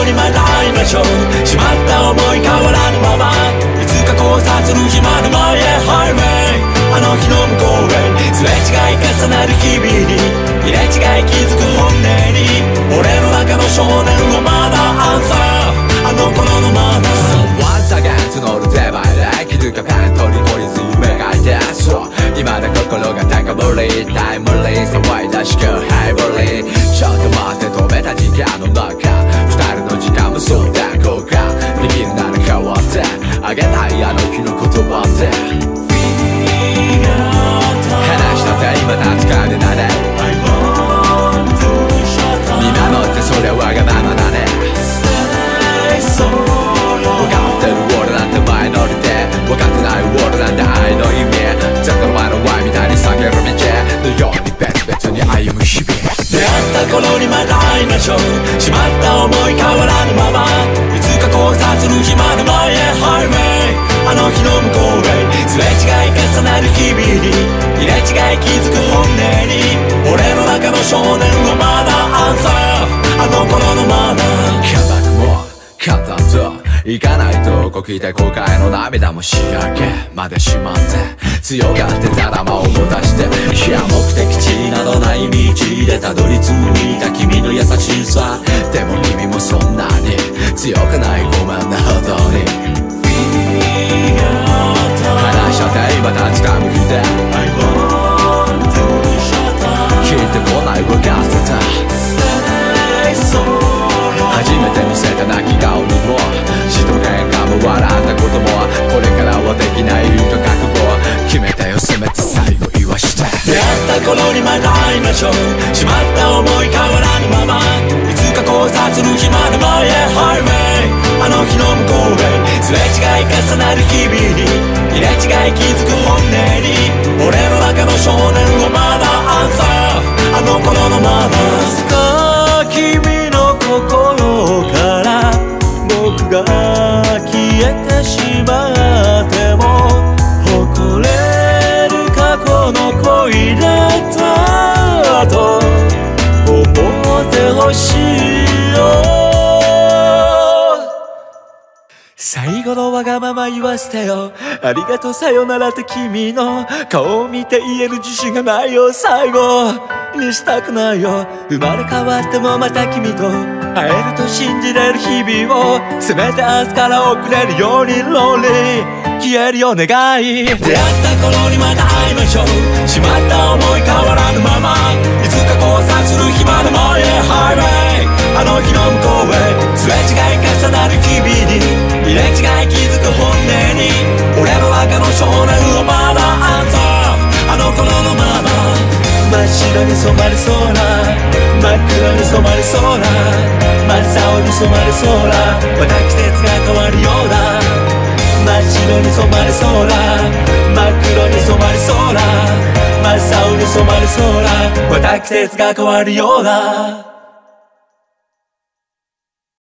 にまた会いましょう。しまった思い変わらぬまま、いつか交差する日まで前へハイウェイ。あの日の向こうへすれ違い重なる日々に入れ違い気づく本音に、俺の中の少年はまだアンサー、あの頃のまま。 Once again 募る手前で気づかペン取り取りず夢がいて、そう未だ心が高ぶりタイムリー騒いだし今日ハイブリー。ちょっと待って止めた時間の中、二人の時間もそうだこうかできるなら変わってあげたいあの日の言葉って話したって今立つかでなね、見守ってそれはわがままだね。分かってる俺なんてマイノリティ、分かってない俺なんて愛の意味、絶対前のワイみたいに避ける道のように別々に歩む日々。 出会った頃にまた会いましょう。しまった思い変わらぬまま、いつか交差する日まで前へハイウェイ。あの日の向こうへすれ違い重なる日々に入れ違い気づく本音に、俺の中の少年はまだアンサー、あの頃のまま。 硬くも簡単といかないとこ来て後悔の涙も仕上げまでしまって強がってただ間を持たして、いや目的地などない道でたどり着いた君の優しさ、でも君もそんなに強くないごめんな本当に。話し合って今立つかむ日で聞いてこない分かってた、初めて見せた泣き顔にもしと喧嘩も笑ったこともこれからはできないと覚悟決めたよ、せめて最後言わして。 出会った頃にまた会いましょう。しまった思い変わらぬまま、いつか交差する日まで前へハイウェイ。あの日の向こうへすれ違い重なる日々に入れ違い気づく本音に、俺の中の少年はまだアンサー、あの頃のまま。いつか君の心から僕が消えてしまっても誇れる過去の恋だったと思ってほしいよ。最後のわがまま言わせてよ、ありがとうさよならって君の顔を見て言える自信がないよ。最後にしたくないよ、生まれ変わってもまた君と会えると信じれる日々を、せめて明日から送れるようにロンリー消えるよ願い。出会った頃にまた会いましょう。しまった思い変わらぬまま、いつか交差する日まで前へハイウェイ。あの日の向こうへすれ違い重なる日々に入れ違い気づく本音に、俺の中の少年はまだアンサー、あの頃のまま。真っ白に染まる空、真っ黒に染まる空、真っ青に染まる空、また季節が変わるようだ。真っ白に染まる空、真っ黒に染まる空、真っ青に染まる空、また季節が変わるようだ。